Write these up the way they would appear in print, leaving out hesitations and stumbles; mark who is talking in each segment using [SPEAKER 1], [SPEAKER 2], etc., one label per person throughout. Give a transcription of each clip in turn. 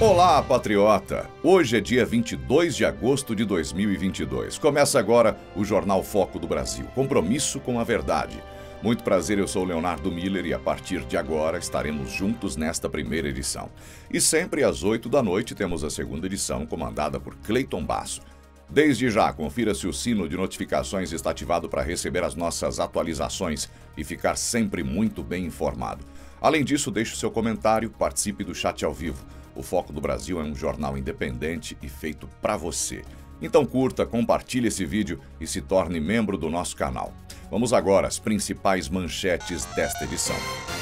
[SPEAKER 1] Olá, patriota! Hoje é dia 22 de agosto de 2022. Começa agora o Jornal Foco do Brasil. Compromisso com a verdade. Muito prazer, eu sou Leonardo Miller e a partir de agora estaremos juntos nesta primeira edição. E sempre às 8 da noite temos a segunda edição, comandada por Cleiton Basso. Desde já, confira se o sino de notificações está ativado para receber as nossas atualizações e ficar sempre muito bem informado. Além disso, deixe o seu comentário, participe do chat ao vivo. O Foco do Brasil é um jornal independente e feito para você. Então curta, compartilhe esse vídeo e se torne membro do nosso canal. Vamos agora às principais manchetes desta edição.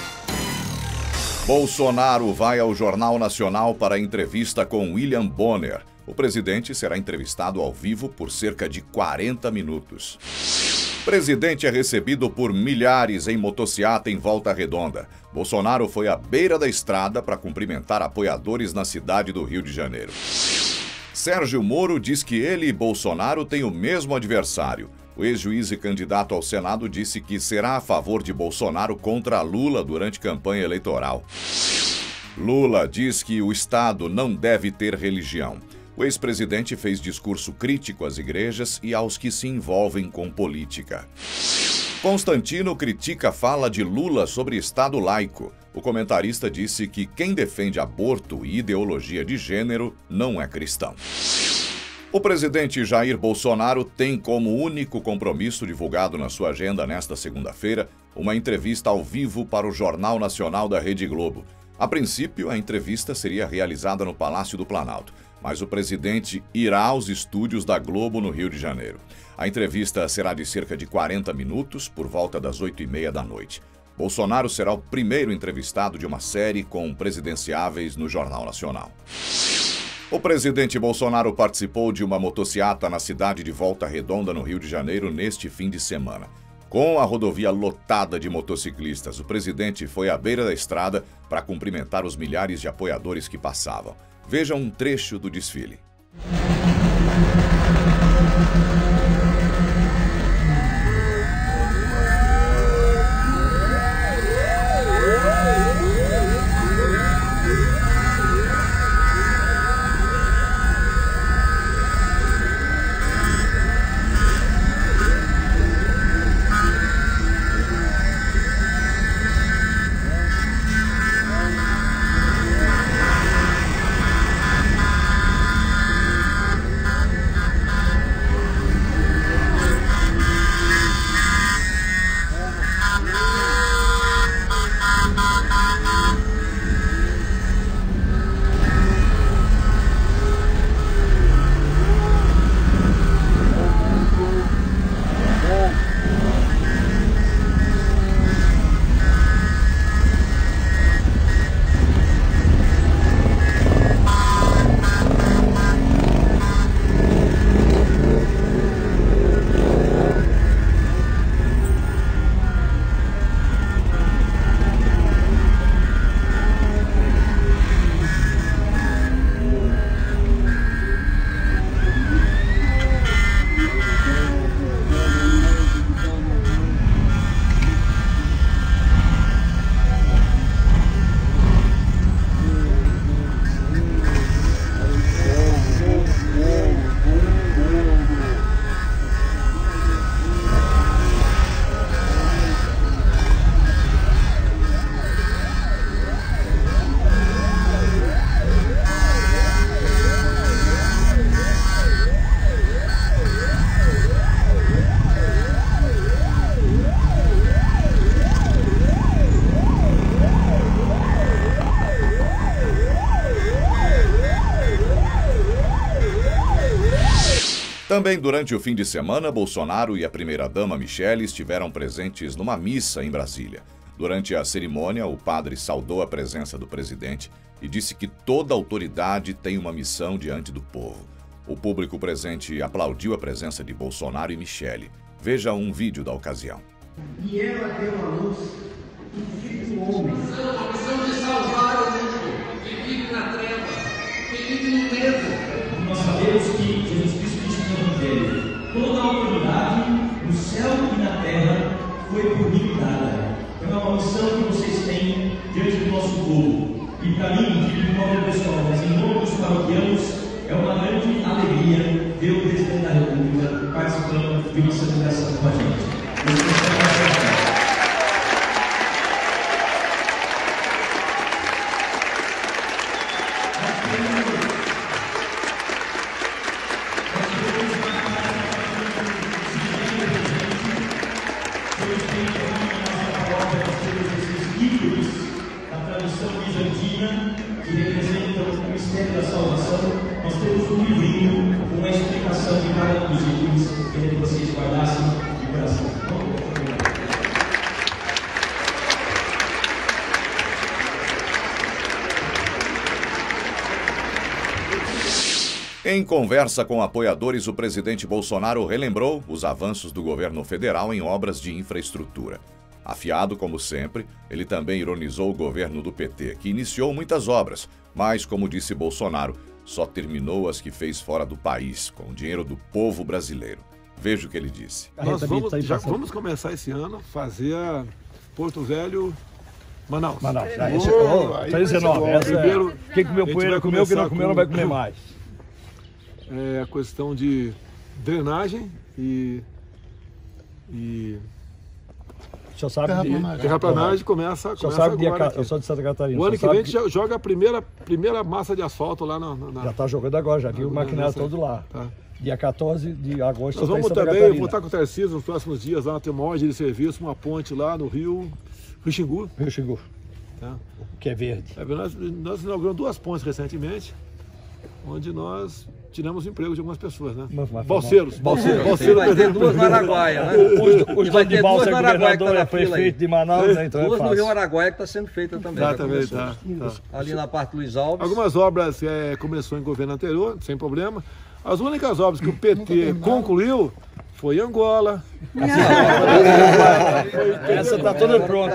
[SPEAKER 1] Bolsonaro vai ao Jornal Nacional para entrevista com William Bonner. O presidente será entrevistado ao vivo por cerca de 40 minutos. Presidente é recebido por milhares em motociata em Volta Redonda. Bolsonaro foi à beira da estrada para cumprimentar apoiadores na cidade do Rio de Janeiro. Sérgio Moro diz que ele e Bolsonaro têm o mesmo adversário. O ex-juiz e candidato ao Senado disse que será a favor de Bolsonaro contra Lula durante campanha eleitoral. Lula diz que o Estado não deve ter religião. O ex-presidente fez discurso crítico às igrejas e aos que se envolvem com política. Constantino critica a fala de Lula sobre Estado laico. O comentarista disse que quem defende aborto e ideologia de gênero não é cristão. O presidente Jair Bolsonaro tem como único compromisso divulgado na sua agenda nesta segunda-feira uma entrevista ao vivo para o Jornal Nacional da Rede Globo. A princípio, a entrevista seria realizada no Palácio do Planalto, mas o presidente irá aos estúdios da Globo no Rio de Janeiro. A entrevista será de cerca de 40 minutos, por volta das 8h30 da noite. Bolsonaro será o primeiro entrevistado de uma série com presidenciáveis no Jornal Nacional. O presidente Bolsonaro participou de uma motociata na cidade de Volta Redonda, no Rio de Janeiro, neste fim de semana. Com a rodovia lotada de motociclistas, o presidente foi à beira da estrada para cumprimentar os milhares de apoiadores que passavam. Veja um trecho do desfile. Também durante o fim de semana, Bolsonaro e a primeira-dama Michele estiveram presentes numa missa em Brasília. Durante a cerimônia, o padre saudou a presença do presidente e disse que toda autoridade tem uma missão diante do povo. O público presente aplaudiu a presença de Bolsonaro e Michele. Veja um vídeo da ocasião.
[SPEAKER 2] E ela deu à luz um filho do homem.
[SPEAKER 3] A missão de salvar o mundo, que vive na treva, que vive no medo.
[SPEAKER 2] Nós sabemos que Jesus Cristo disse no Evangelho: toda a autoridade no céu e na terra foi por mim dada. É uma missão que vocês têm diante do nosso povo. E para mim, de modo pessoal, mas em nome dos paroquianos, é uma grande alegria ver o presidente da República participando de uma celebração com a gente. Que representam o mistério da salvação. Nós temos um livrinho com uma explicação de cada um dos itens, queria que vocês guardassem de coração.
[SPEAKER 1] Em conversa com apoiadores, o presidente Bolsonaro relembrou os avanços do governo federal em obras de infraestrutura. Afiado como sempre, ele também ironizou o governo do PT, que iniciou muitas obras, mas, como disse Bolsonaro, só terminou as que fez fora do país, com o dinheiro do povo brasileiro. Veja o que ele disse.
[SPEAKER 4] Nós vamos começar esse ano a fazer a Porto Velho, Manaus.
[SPEAKER 5] Manaus. 319. O que comeu poeira, comeu, que não comeu, não vai comer mais.
[SPEAKER 4] É a questão de drenagem e
[SPEAKER 5] O senhor sabe
[SPEAKER 4] terraplanagem começa agora.
[SPEAKER 5] Eu sou de Santa Catarina.
[SPEAKER 4] O ano que vem a gente joga a primeira massa de asfalto lá na...
[SPEAKER 5] Já está jogando agora, já viu o maquinário todo lá.
[SPEAKER 4] Tá.
[SPEAKER 5] Dia 14 de agosto.
[SPEAKER 4] Nós vamos também voltar com o Tarcísio nos próximos dias, lá tem uma ordem de serviço, uma ponte lá no Rio Xingu.
[SPEAKER 5] Rio Xingu.
[SPEAKER 4] Tá.
[SPEAKER 5] Que é verde.
[SPEAKER 4] Nós inauguramos 2 pontes recentemente, onde nós tiramos o emprego de algumas pessoas, né? Balseiros.
[SPEAKER 6] Vai ter 2 no Araguaia, né?
[SPEAKER 5] Os donos de Balsa é governador, é prefeito de Manaus, né? Então
[SPEAKER 6] 2 no Rio Araguaia que está sendo feita também.
[SPEAKER 4] Exatamente, tá.
[SPEAKER 6] Ali na parte do Luiz Alves.
[SPEAKER 4] Algumas obras começou em governo anterior, sem problema. As únicas obras que o PT concluiu foi em Angola.
[SPEAKER 5] Essa está toda pronta.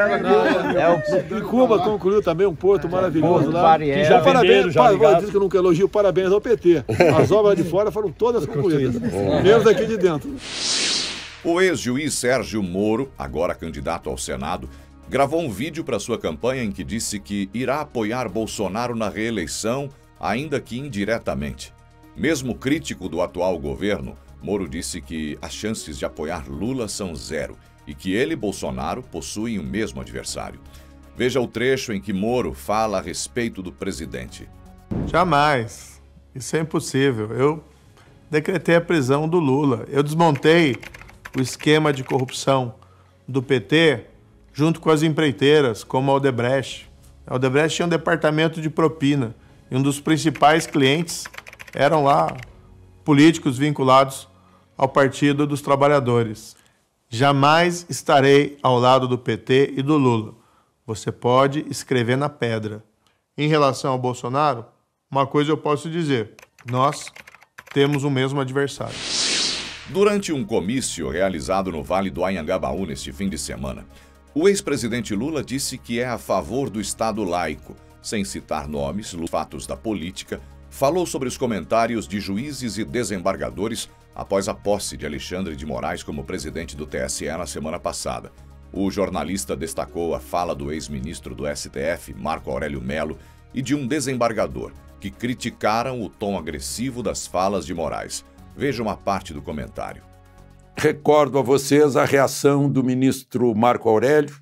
[SPEAKER 4] E Cuba concluiu também um porto maravilhoso lá.
[SPEAKER 5] Que já
[SPEAKER 4] parabéns,
[SPEAKER 5] já
[SPEAKER 4] diz que eu nunca elogio, parabéns ao PT. As obras de fora foram todas concluídas, menos aqui de dentro.
[SPEAKER 1] O ex-juiz Sérgio Moro, agora candidato ao Senado, gravou um vídeo para sua campanha em que disse que irá apoiar Bolsonaro na reeleição, ainda que indiretamente. Mesmo crítico do atual governo, Moro disse que as chances de apoiar Lula são 0 e que ele e Bolsonaro possuem o mesmo adversário. Veja o trecho em que Moro fala a respeito do presidente.
[SPEAKER 7] Jamais. Isso é impossível. Eu decretei a prisão do Lula. Eu desmontei o esquema de corrupção do PT junto com as empreiteiras, como a Odebrecht. A Odebrecht tinha um departamento de propina e um dos principais clientes eram lá políticos vinculados ao Partido dos Trabalhadores. Jamais estarei ao lado do PT e do Lula. Você pode escrever na pedra. Em relação ao Bolsonaro, uma coisa eu posso dizer: nós temos o mesmo adversário.
[SPEAKER 1] Durante um comício realizado no Vale do Anhangabaú neste fim de semana, o ex-presidente Lula disse que é a favor do Estado laico, sem citar nomes, fatos da política. Falou sobre os comentários de juízes e desembargadores após a posse de Alexandre de Moraes como presidente do TSE na semana passada. O jornalista destacou a fala do ex-ministro do STF, Marco Aurélio Mello, e de um desembargador, que criticaram o tom agressivo das falas de Moraes. Veja uma parte do comentário.
[SPEAKER 8] Recordo a vocês a reação do ministro Marco Aurélio,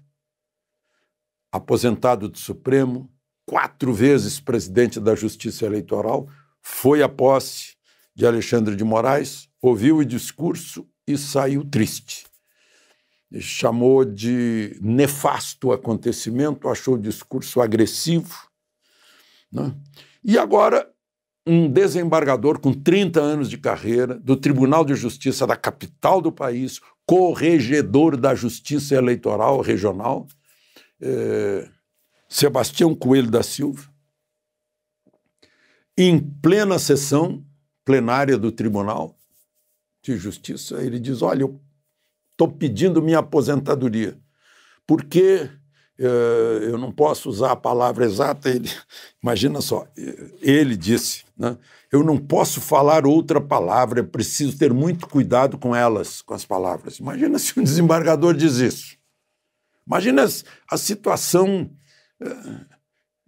[SPEAKER 8] aposentado do Supremo, 4 vezes presidente da Justiça Eleitoral, foi à posse de Alexandre de Moraes, ouviu o discurso e saiu triste. Chamou de nefasto o acontecimento, achou o discurso agressivo, né? E agora, um desembargador com 30 anos de carreira, do Tribunal de Justiça da capital do país, corregedor da Justiça Eleitoral Regional, Sebastião Coelho da Silva, em plena sessão plenária do Tribunal de Justiça, ele diz: olha, eu estou pedindo minha aposentadoria, porque eu não posso usar a palavra exata. Imagina só, ele disse, né, eu não posso falar outra palavra, eu preciso ter muito cuidado com elas, com as palavras. Imagina se um desembargador diz isso. Imagina a situação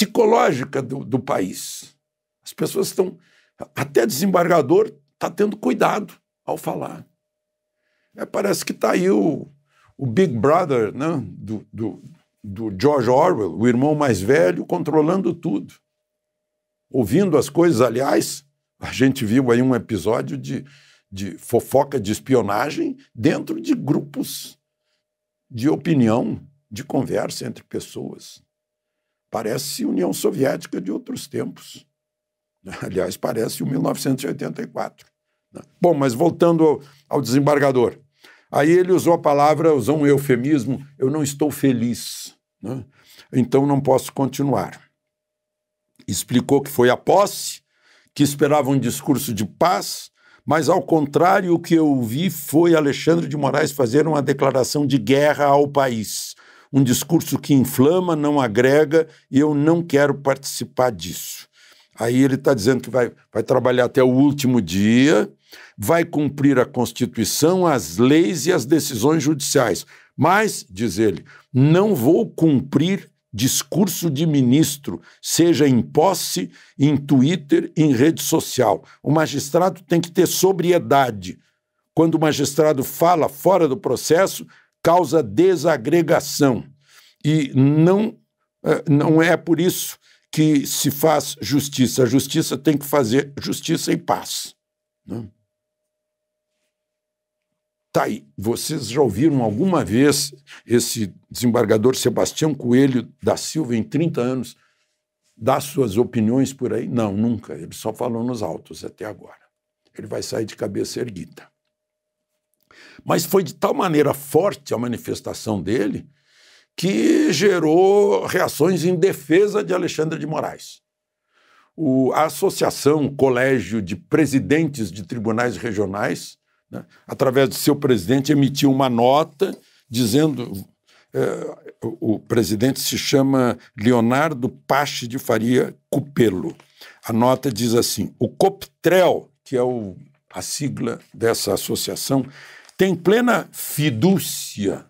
[SPEAKER 8] psicológica do país. As pessoas estão... Até desembargador está tendo cuidado ao falar. Parece que está aí o Big Brother, né, do George Orwell, o irmão mais velho, controlando tudo. Ouvindo as coisas, aliás, a gente viu aí um episódio de fofoca de espionagem dentro de grupos de opinião, de conversa entre pessoas. Parece União Soviética de outros tempos. Aliás, parece o 1984. Bom, mas voltando ao desembargador. Aí ele usou um eufemismo, eu não estou feliz, né? Então não posso continuar. Explicou que foi a posse, que esperava um discurso de paz, mas, ao contrário, o que eu vi foi Alexandre de Moraes fazer uma declaração de guerra ao país. Um discurso que inflama, não agrega, e eu não quero participar disso. Aí ele está dizendo que vai trabalhar até o último dia, vai cumprir a Constituição, as leis e as decisões judiciais. Mas, diz ele, não vou cumprir discurso de ministro, seja em posse, em Twitter, em rede social. O magistrado tem que ter sobriedade. Quando o magistrado fala fora do processo, causa desagregação. E não é por isso que se faz justiça. A justiça tem que fazer justiça em paz. Né? Tá aí. Vocês já ouviram alguma vez esse desembargador Sebastião Coelho da Silva, em 30 anos, dar suas opiniões por aí? Não, nunca. Ele só falou nos autos até agora. Ele vai sair de cabeça erguida. Mas foi de tal maneira forte a manifestação dele que gerou reações em defesa de Alexandre de Moraes. A Associação Colégio de Presidentes de Tribunais Regionais, né, através de seu presidente, emitiu uma nota dizendo... o presidente se chama Leonardo Pache de Faria Cupelo. A nota diz assim: o COPTREL, que é a sigla dessa associação, tem plena fidúcia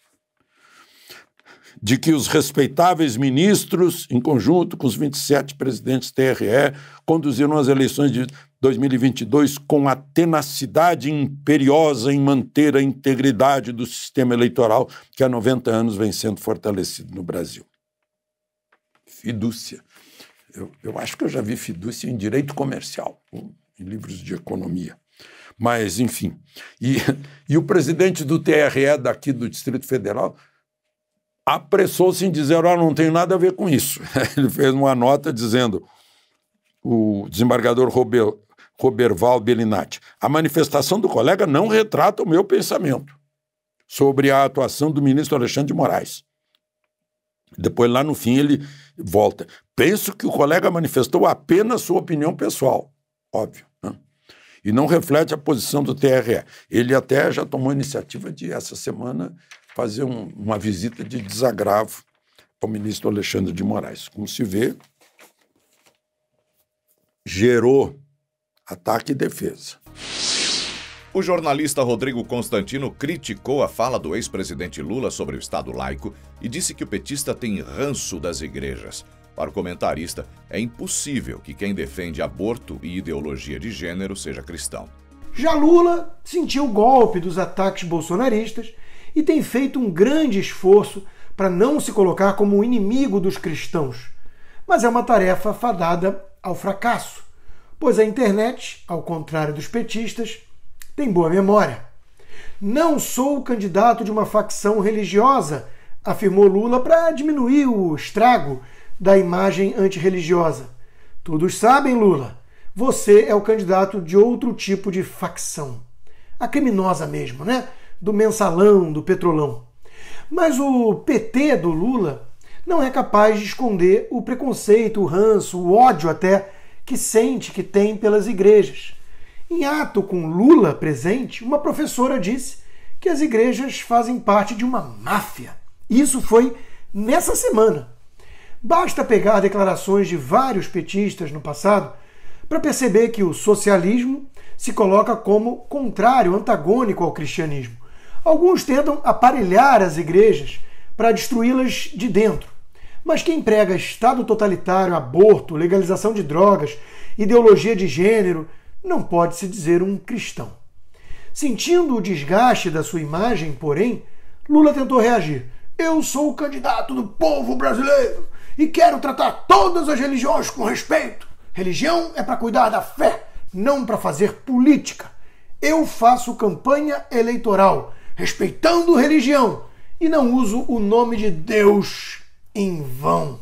[SPEAKER 8] de que os respeitáveis ministros, em conjunto com os 27 presidentes TRE, conduziram as eleições de 2022 com a tenacidade imperiosa em manter a integridade do sistema eleitoral que há 90 anos vem sendo fortalecido no Brasil. Fidúcia. Eu acho que eu já vi fidúcia em direito comercial, em livros de economia. Mas, enfim. E o presidente do TRE daqui do Distrito Federal apressou-se em dizer, não tenho nada a ver com isso. Ele fez uma nota dizendo, o desembargador Roberval Bellinati, a manifestação do colega não retrata o meu pensamento sobre a atuação do ministro Alexandre de Moraes. Depois, lá no fim, ele volta. Penso que o colega manifestou apenas sua opinião pessoal, óbvio, né? E não reflete a posição do TRE. Ele até já tomou a iniciativa de, essa semana, fazer uma visita de desagravo ao ministro Alexandre de Moraes. Como se vê, gerou ataque e defesa.
[SPEAKER 1] O jornalista Rodrigo Constantino criticou a fala do ex-presidente Lula sobre o Estado laico e disse que o petista tem ranço das igrejas. Para o comentarista, é impossível que quem defende aborto e ideologia de gênero seja cristão.
[SPEAKER 9] Já Lula sentiu o golpe dos ataques bolsonaristas e tem feito um grande esforço para não se colocar como o inimigo dos cristãos. Mas é uma tarefa fadada ao fracasso, pois a internet, ao contrário dos petistas, tem boa memória. Não sou candidato de uma facção religiosa, afirmou Lula para diminuir o estrago da imagem antirreligiosa. Todos sabem, Lula, você é o candidato de outro tipo de facção. A criminosa mesmo, né? Do mensalão, do petrolão. Mas o PT do Lula não é capaz de esconder o preconceito, o ranço, o ódio até que sente que tem pelas igrejas. Em ato com Lula presente, uma professora disse que as igrejas fazem parte de uma máfia. Isso foi nessa semana. Basta pegar declarações de vários petistas no passado para perceber que o socialismo se coloca como contrário, antagônico ao cristianismo. Alguns tentam aparelhar as igrejas para destruí-las de dentro. Mas quem prega Estado totalitário, aborto, legalização de drogas, ideologia de gênero, não pode se dizer um cristão. Sentindo o desgaste da sua imagem, porém, Lula tentou reagir. Eu sou o candidato do povo brasileiro e quero tratar todas as religiões com respeito. Religião é para cuidar da fé, não para fazer política. Eu faço campanha eleitoral, respeitando religião, e não uso o nome de Deus em vão.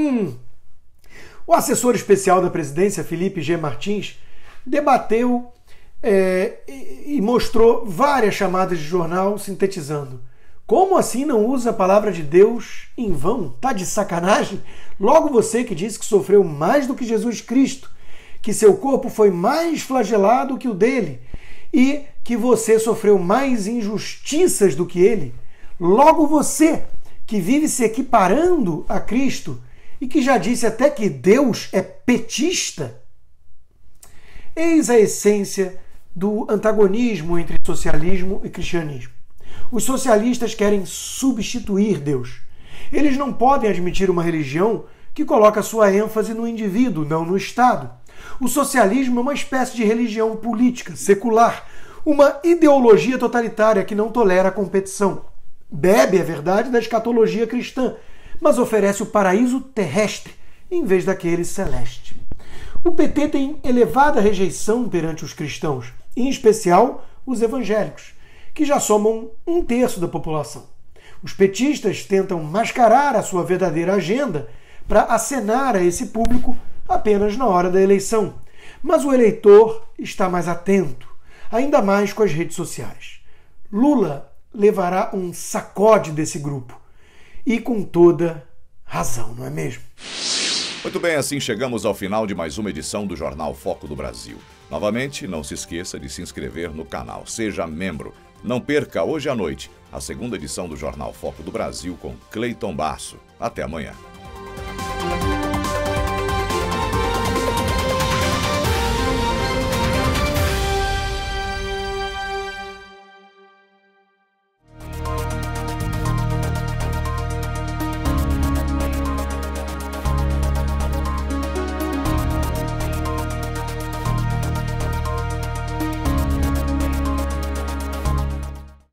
[SPEAKER 9] O assessor especial da presidência, Felipe G. Martins, debateu e mostrou várias chamadas de jornal sintetizando. Como assim não usa a palavra de Deus em vão? Tá de sacanagem? Logo você que disse que sofreu mais do que Jesus Cristo, que seu corpo foi mais flagelado que o dele e que você sofreu mais injustiças do que ele. Logo você que vive se equiparando a Cristo e que já disse até que Deus é petista. Eis a essência do antagonismo entre socialismo e cristianismo. Os socialistas querem substituir Deus. Eles não podem admitir uma religião que coloca sua ênfase no indivíduo, não no Estado. O socialismo é uma espécie de religião política, secular, uma ideologia totalitária que não tolera a competição. Bebe, é verdade, da escatologia cristã, mas oferece o paraíso terrestre em vez daquele celeste. O PT tem elevada rejeição perante os cristãos, em especial os evangélicos, que já somam 1/3 da população. Os petistas tentam mascarar a sua verdadeira agenda para acenar a esse público apenas na hora da eleição. Mas o eleitor está mais atento, ainda mais com as redes sociais. Lula levará um sacode desse grupo, e com toda razão, não é mesmo?
[SPEAKER 1] Muito bem, assim chegamos ao final de mais uma edição do Jornal Foco do Brasil. Novamente, não se esqueça de se inscrever no canal, seja membro. Não perca hoje à noite a segunda edição do Jornal Foco do Brasil com Cleiton Basso. Até amanhã.